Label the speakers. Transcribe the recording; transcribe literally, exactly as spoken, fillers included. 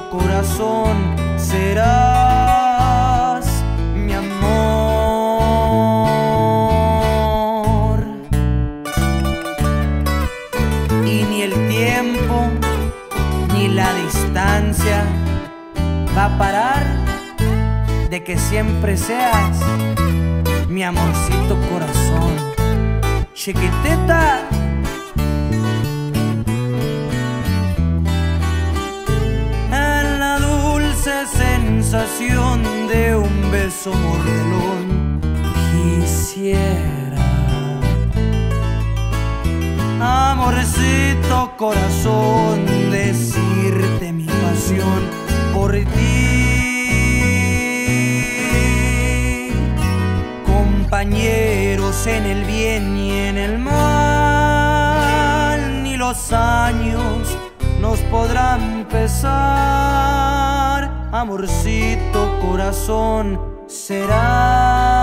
Speaker 1: corazón, serás mi amor. Y ni el tiempo ni la distancia va a parar de que siempre seas mi amorcito corazón. Chiquitita, en la dulce sensación de un beso mordelón, quisiera, amorcito corazón, decirte mi pasión por ti. Compañeros en el bien y en el mal, ni los años nos podrán pesar. Amorcito corazón, será